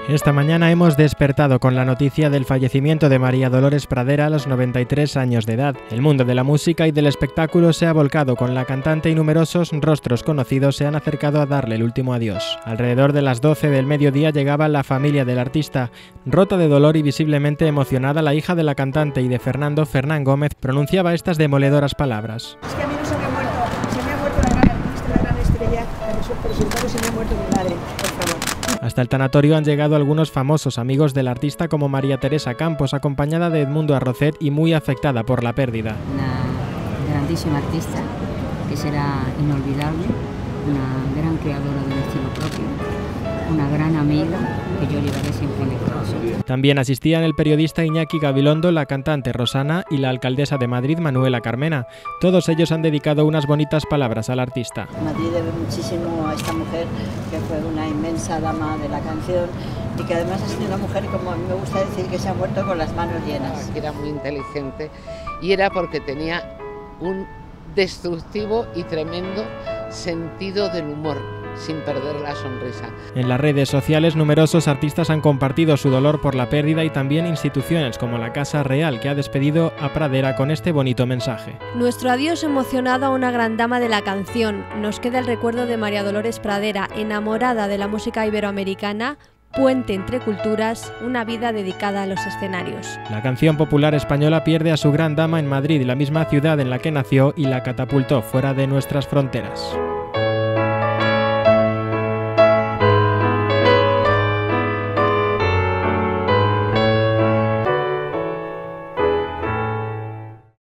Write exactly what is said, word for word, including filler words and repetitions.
Esta mañana hemos despertado con la noticia del fallecimiento de María Dolores Pradera a los noventa y tres años de edad. El mundo de la música y del espectáculo se ha volcado con la cantante y numerosos rostros conocidos se han acercado a darle el último adiós. Alrededor de las doce del mediodía llegaba la familia del artista. Rota de dolor y visiblemente emocionada, la hija de la cantante y de Fernando, Fernán Gómez, pronunciaba estas demoledoras palabras. Es que a mí no se me ha muerto, se me ha muerto la gran artista, la gran estrella, por resultado se me ha muerto mi madre, por favor. Hasta el tanatorio han llegado algunos famosos amigos del artista como María Teresa Campos, acompañada de Edmundo Arrocet y muy afectada por la pérdida. Una grandísima artista que será inolvidable, una gran creadora de un estilo propio, una gran amiga que yo llevaré siempre en el corazón. También asistían el periodista Iñaki Gabilondo, la cantante Rosana y la alcaldesa de Madrid, Manuela Carmena. Todos ellos han dedicado unas bonitas palabras al artista. Madrid debe muchísimo a esta mujer, que fue una inmensa dama de la canción y que además ha sido una mujer, como a mí me gusta decir, que se ha muerto con las manos llenas. Era muy inteligente y era porque tenía un destructivo y tremendo sentido del humor, sin perder la sonrisa. En las redes sociales numerosos artistas han compartido su dolor por la pérdida y también instituciones como la Casa Real, que ha despedido a Pradera con este bonito mensaje. Nuestro adiós emocionado a una gran dama de la canción. Nos queda el recuerdo de María Dolores Pradera, enamorada de la música iberoamericana, puente entre culturas, una vida dedicada a los escenarios. La canción popular española pierde a su gran dama en Madrid, la misma ciudad en la que nació y la catapultó fuera de nuestras fronteras.